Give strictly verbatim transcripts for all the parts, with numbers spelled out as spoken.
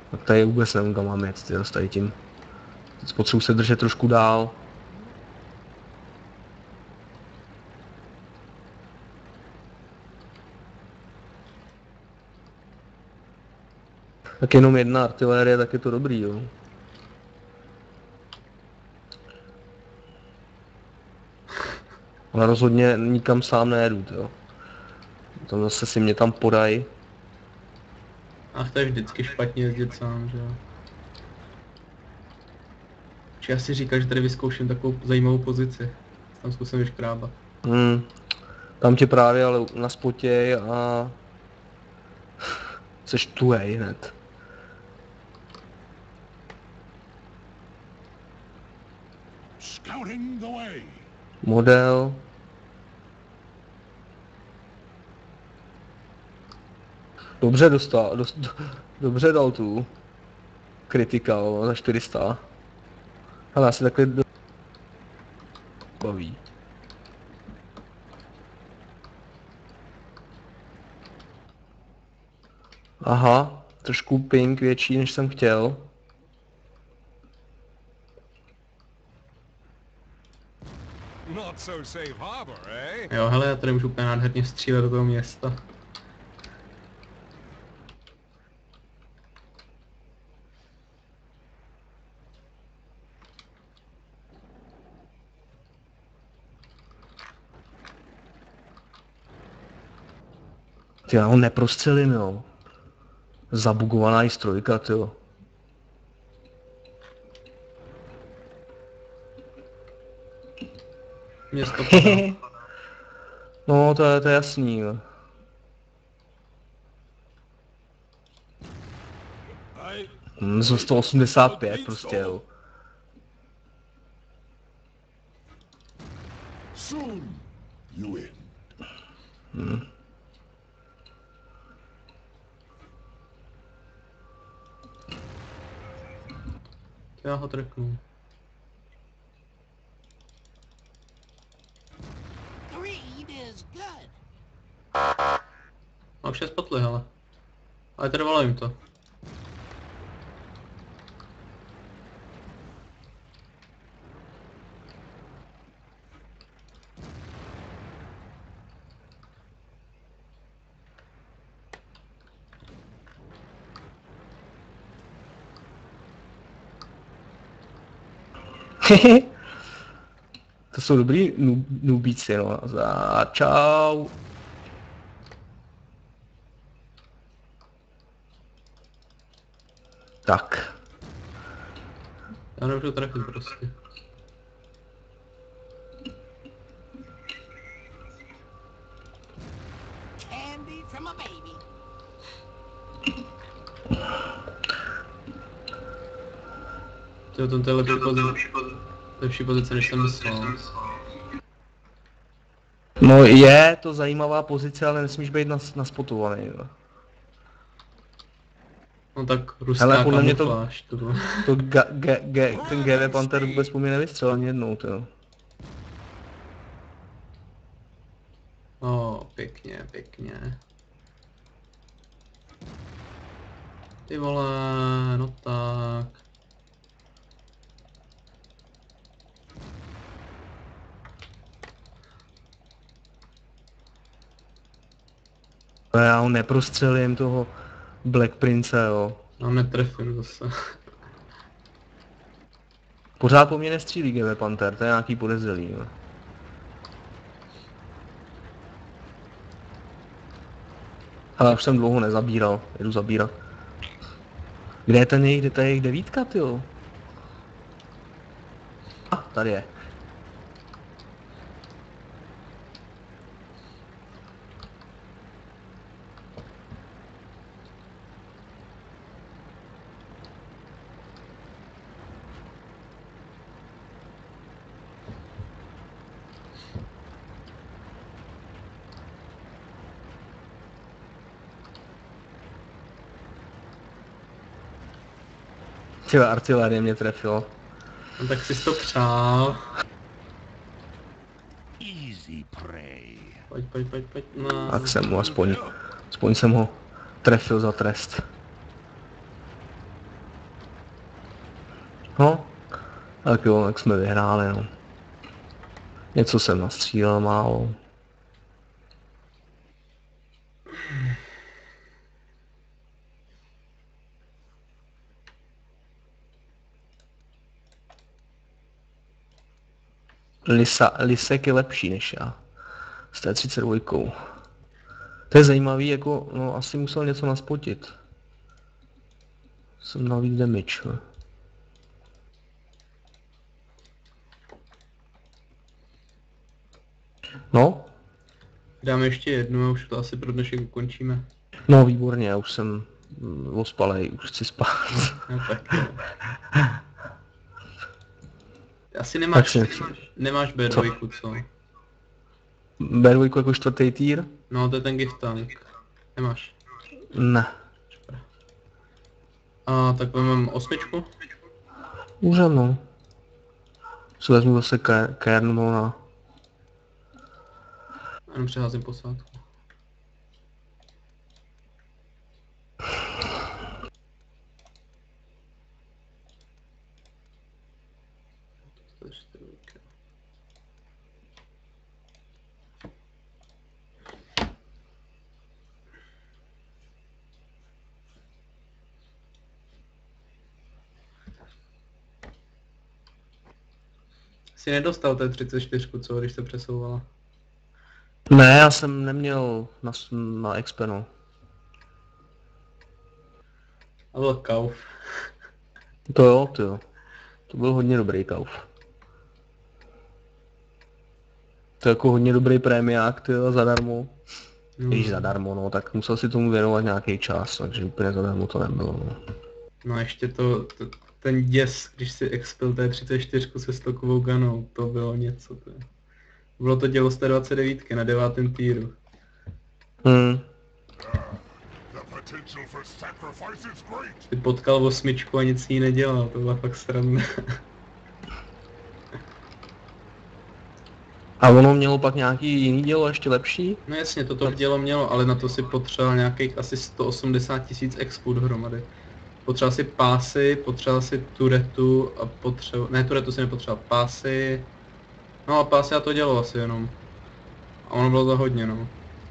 Tak tady vůbec nevím, kam mám jet, tyjo, s tady tím. Teď potřebuji se držet trošku dál. Tak jenom jedna artilérie, tak je to dobrý, jo. Ale rozhodně nikam sám nejedu, jo. Tam zase si mě tam podají. Ach, to je vždycky špatně jezdit sám, že jo. Či já si říkal, že tady vyzkouším takovou zajímavou pozici. Tam zkusím vyškrábat. Hmm. Tam tě právě ale naspotěj a... Seš tuhej hned. Model. Dobře dostal, dost, dobře dal tu. Critical za čtyři sta. Hele, asi takhle do... baví. Aha, trošku ping větší, než jsem chtěl. Jo, hele, já tady můžu úplně nádherně střílet do toho města. Ty, já ho neprostřelím, jo. Zabugovaná i strojka, tyjo. Město padá. No, to je, to je jasný, jo. Hm, z sto osmdesát pět prostě, jo. Hm. Já ho trknu. A už je spotli, hele. Ale trvalo jim to. To jsou dobrý nubíci, no. Za čau. Tak. Já nemůžu trefit prostě. To, to, to je lepší pozice, lepší pozice, než jsem myslel. No je to zajímavá pozice, ale nesmíš být nas, naspotovaný, jo. No tak ruská hele, podle mě to, kamufláž, to bylo. to ga, ga, ga, ten G V Panther vůbec po mě nevystřelil ani jednou, to. O, pěkně, pěkně. Ty vole, no tak. Já ho neprostřelím, toho Black Prince, jo. No netrefím zase. Pořád po mně nestřílí G V Panther, to je nějaký podezřelý, jo. Hele, už jsem dlouho nezabíral, jedu zabírat. Kde je ten jejich, kde ta jejich devítka, tyjo? A, tady je. Tyhle artilérie mě trefilo. No tak jsi to přál. Pojď, pojď, pojď, pojď, no. Tak jsem mu aspoň, aspoň jsem ho trefil za trest. No, tak jo, tak jsme vyhráli, no. Něco jsem nastřílel málo. Lisa, Lisek je lepší než já. S té třicet dva. To je zajímavý, jako, no asi musel něco naspotit. Jsem na víc damage, ne? No? Dáme ještě jednu a už to asi pro dnešek ukončíme. No výborně, já už jsem mm, ospalej, už chci spát. No tak jo. Asi nemáš, Tak si nechci. nemáš B dva, co? bé dva jako čtvrtý týr? No to je ten gift tank. Nemáš. Ne. A tak vezmeme osmičku. Můžem, no. Co vezmu zase Kern na... Jenom přeházím posádku. Jsi nedostal té třicet čtyři, co, když se přesouvala? Ne, já jsem neměl na, na expe, no. A byl kauf. To jo, to jo. To byl hodně dobrý kauf. To je jako hodně dobrý prémiák, ty jo, zadarmo. No. Když zadarmo, no, tak musel si tomu věnovat nějaký čas, takže úplně zadarmo to nebylo, no. No ještě to, to ten děs, když si expil té třicet čtyři se stokovou ganou, to bylo něco, to je. Bylo to dělo sto dvacet devět na devátém týru. Hmm. Ty potkal osmičku a nic jí nedělal, to byla fakt sranda. A ono mělo pak nějaký jiný dělo ještě lepší? No jasně, toto dělo mělo, ale na to si potřeboval nějakých asi sto osmdesát tisíc expů dohromady. Potřeboval si pásy, potřeboval si turetu a potřeboval... Ne, turetu si nepotřeboval, pásy... No a pásy a to dělo asi jenom. A ono bylo to hodně, no.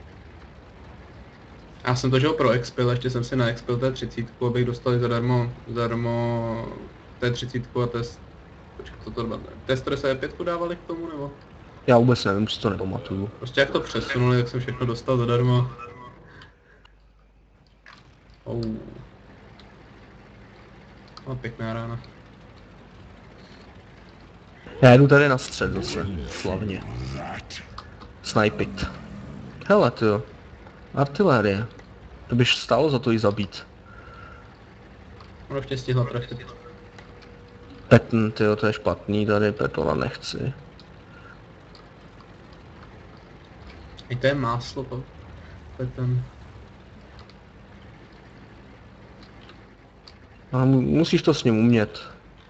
Já jsem to žil pro expil, ještě jsem si na expil té třicet, abych dostal zadarmo, zadarmo té třicet a test... Počkej, co to bylo? Té sto devadesát pět dávali k tomu, nebo? Já vůbec nevím, si to nepamatuju. Prostě jak to přesunuli, tak jsem všechno dostal zadarmo. Oh. No, pěkná rána. Já jdu tady na střed zase, slavně. Snipit. Hele tyjo. Artilérie. To byš stálo za to jí zabít. Ono ještě stihla trefit. Petn, tyjo, to je špatný tady, Petona nechci. I to je máslo, to. To je ten... A mu- musíš to s ním umět.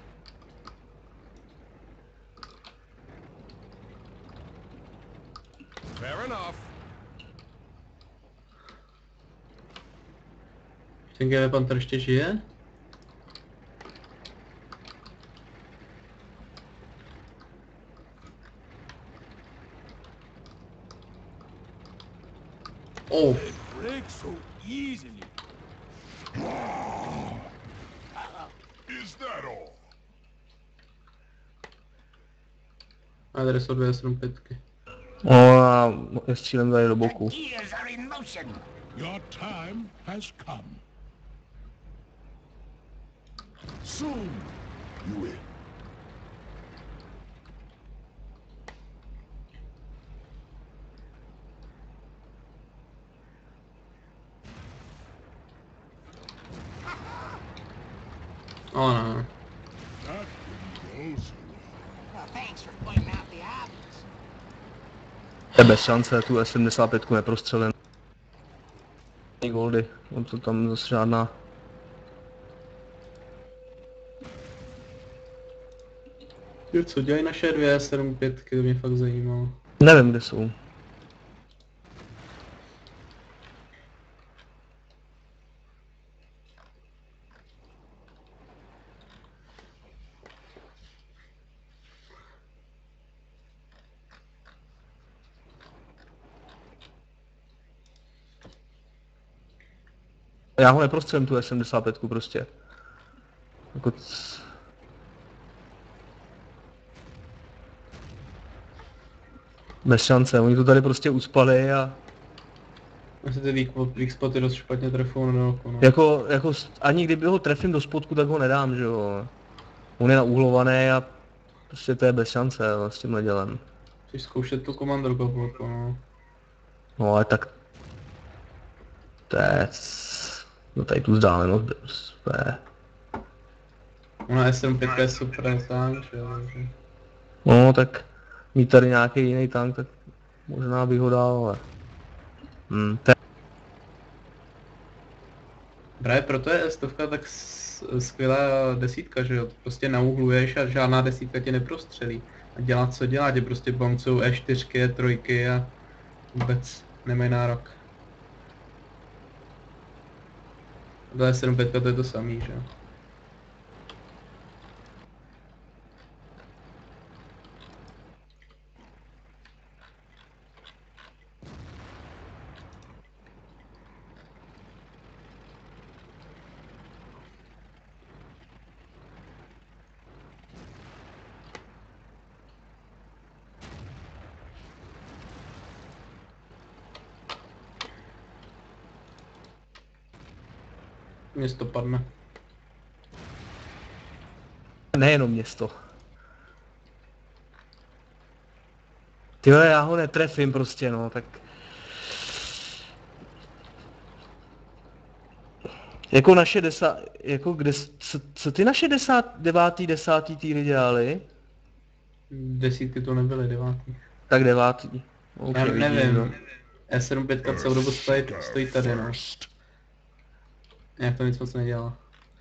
Ten G V Panther ještě žije? Oh. A tady jsou dvě sedm pětky. O, já je střílem tady do boku. Your time has come. Soon, you will. Oh no. That didn't go so Well, thanks for pointing out the obvious. Je bez šance, tu S sedmdesát pět neprostřelím. Goldy, on to tam zase žádná. Jo, co dělají naše dvě sedm pětky, to mě fakt zajímalo. Nevím, kde jsou. Já ho neprostřelím tu S sedmdesát pět prostě. Jako... c- Bez šance, oni to tady prostě uspali a Asi ty weak, weak spoty dost špatně trefou na dálku, no. jako, jako s- ani kdyby ho trefím do spodku, tak ho nedám, že jo. On je nauhlovaný a prostě to je bez šance jo, s tímhle dělem. Chceš zkoušet tu komandor koplotu, no. No ale tak... To je... c- No tady tu vzdálenost, to je... Ona S sedmdesát pět je super tank, že jo, takže... No tak mít tady nějaký jiný tank, tak možná bych ho dal, ale... Hmm, to je... Právě proto je stovka tak s- skvělá desítka, že jo, prostě nauhluješ a žádná desítka tě neprostřelí. A dělá co dělá, tě prostě bombcou E čtyři, E tři a vůbec nemají nárok. To je sedm pět, to je to samý, že jo. Město padne. Nejenom město. Tyhle, já ho netrefím prostě, no, tak... Jako naše desát... Jako kde... Co, co ty naše desát... Devátý, desátý týry dělali? Desítky to nebyly, devátý. Tak devátý. Už Já nevidím, nevím. no. E sedm pět celou dobu stojí, stojí tady, no. Jak to nic moc nedělá.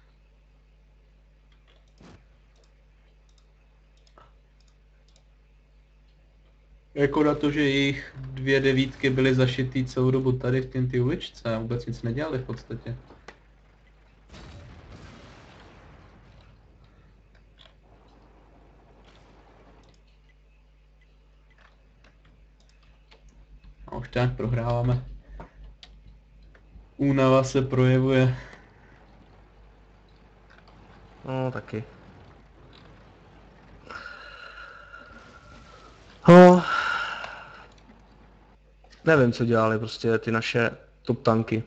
Jako na to, že jejich dvě devítky byly zašitý celou dobu tady v té uličce a vůbec nic nedělali v podstatě. A už tak prohráváme. Únava se projevuje. No, taky. No... Nevím, co dělali prostě ty naše top tanky.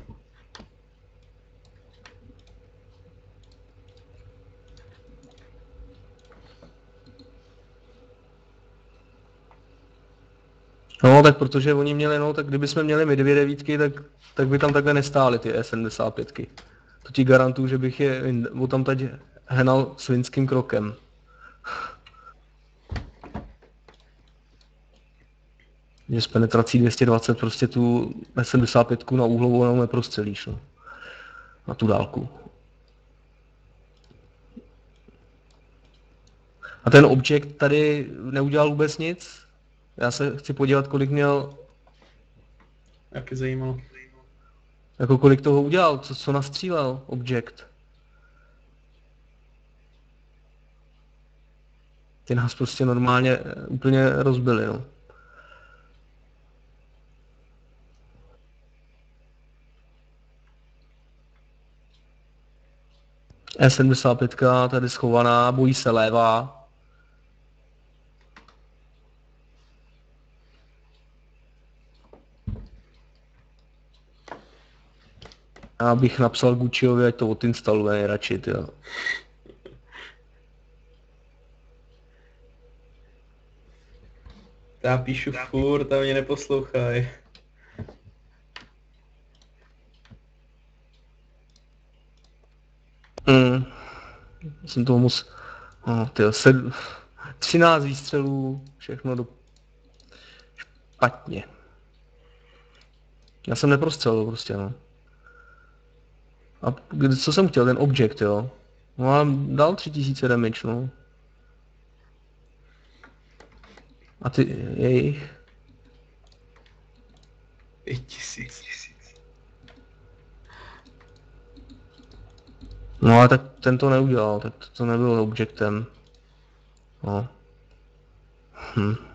No, tak protože oni měli, no, tak kdyby jsme měli my dvě devítky, tak, tak by tam takhle nestály ty E sedmdesát pět. To ti garantuju, že bych je tam teď hnal svinským krokem. Že s penetrací dvě stě dvacet prostě tu E sedmdesát pět na úhlovou jenom neprostřelíš, no. Na tu dálku. A ten objekt tady neudělal vůbec nic. Já se chci podívat, kolik měl, Jak je zajímalo. jako kolik toho udělal, co, co nastřílel objekt. Ty nás prostě normálně eh, úplně rozbili, no. E sedmdesát pět tady schovaná, bojí se lévá. Já bych napsal Gucciovi, ať to odinstaluje nejradši, jo. Já píšu furt a mě neposlouchají. Mm. Jsem toho moc... No, tyjo, sed... třináct výstřelů, všechno do... Špatně. Já jsem neprostřelil prostě, no. A kdy- co jsem chtěl, ten objekt, jo? No a dal tři tisíce damage, no. A ty, jejich... Pět tisíc. No ale tak ten to neudělal, tak to nebyl objektem. No. Hm.